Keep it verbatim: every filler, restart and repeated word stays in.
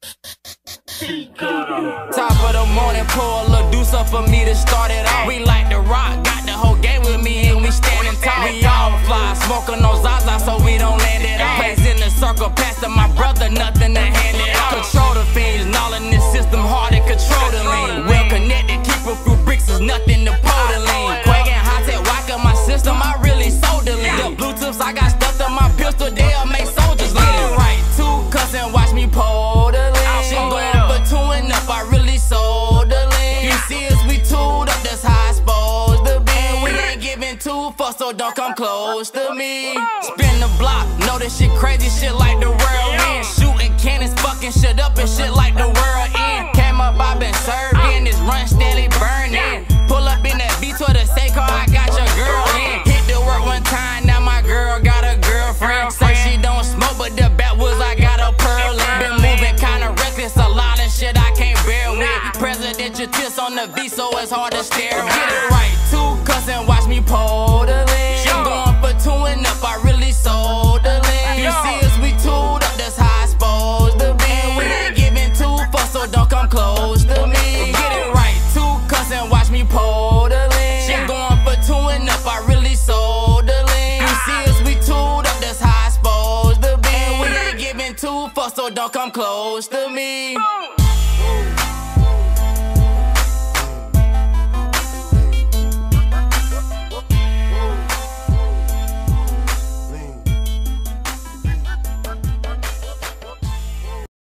Top of the morning, pour a little deuce up for me to start it off. We like to rock, got the whole game with me and we standing tall. We all fly, smoking on Zaza so we don't land it off. Plays in the circle, pass to my brother, nothing to hand it off. Control the fiends, all in this system, hard to control the lean. Well connected, keep a few bricks is nothing to pull the lean. Quake and high tech, whack up my system, I really sold the lean. The Bluetooths, I got stuffed in my pistol, they'll make soldiers lean. Right, two cuss and watch me pull the lean. She going for two and up, I really sold the lean. You see us, we tooled up, that's how I supposed to be. We ain't giving two fucks, so don't come close to me. Spin the block, know this shit crazy, shit like the whirlwind. Shooting cannons, fucking shit up and shit like the world end. Came up, I been serving, this run steadily burning. Pull up in that beat to the say car, I got your girl in. Hit the work one time, now my girl got a girlfriend. Say she don't smoke, but the backwoods I got a pearl in. Been moving kinda reckless, a lot of shit I can't bear with. Presidential tips on the beat, so it's hard to stare with. Get it right, two cuss and watch me pull the lean. She going for two and up, I really sold the lean. You see us, we tooled up, that's how I supposed to be. We ain't giving two fucks, so don't come close to me. Get it right, two cuss and watch me pull the lean. She going for two and up, I really sold the lean. You see us, we tooled up, that's how I supposed to be. We ain't giving two fucks, so don't come close to me.